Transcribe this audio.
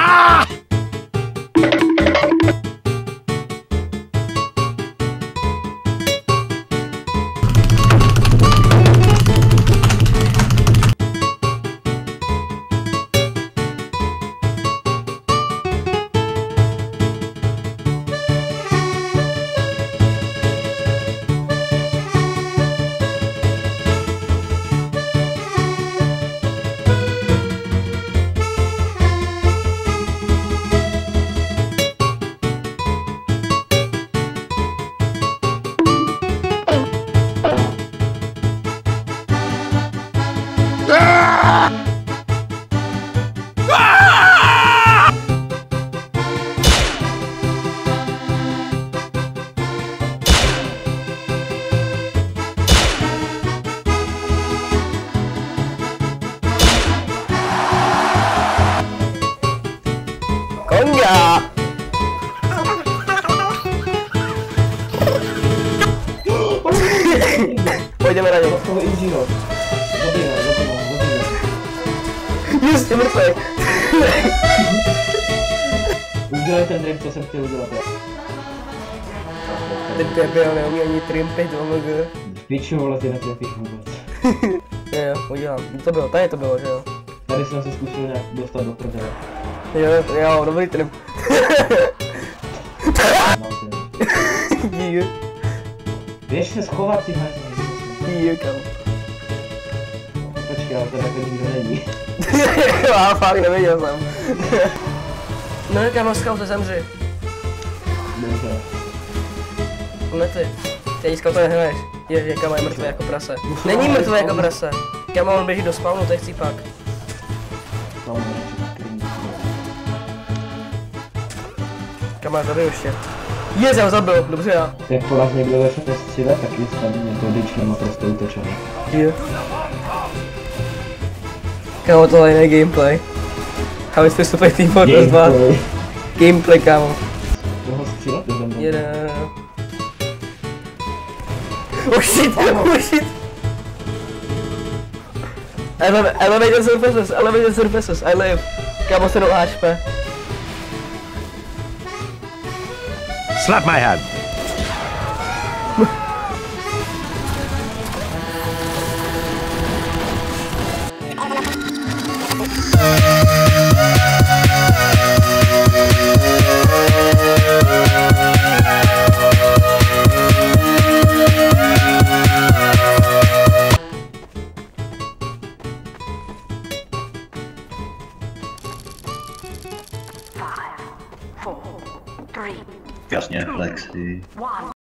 Enggak. Wajah merahnya. Yes, dia mrtvý. Udělej ten trim, co jsem chtěl udělat. Ten debil neumí ani trimpit, OMG. Piču, vole, ty netrefíš vůbec. Jo, udělám. To bylo, tady to bylo, že jo? Tady jsem se zkusil nějak dostat do prdele. Jo, dobrý trim. Díky. Běž se schovat, ty hajzle. Díky, kam. Počkej, ale to jako nikdo není. Já fakt nevěděl jsem. No kámo, scout, zemři. Dobře. Ne ty. Ty ani scouta nehraješ. Je, kámo, je mrtvý jako prase. Není mrtvý jako prase. Kámo, on běží do spawnu, to je chcípak. Kámo, zabiju ještě. Já ho zabil, dobře já. Jak po nás někdo začne střílet, tak je spadí metodičkem a prostě útočený. Jo. Kámo, tohle je gameplay. How is this super team Fortress 2? Gameplay, kámo. Toho střílet? Jeden. Oh shit, oh shit. Elevated surfaces, I live. Kámo, 7 HP. Slap my hand. Jasně, Lexi.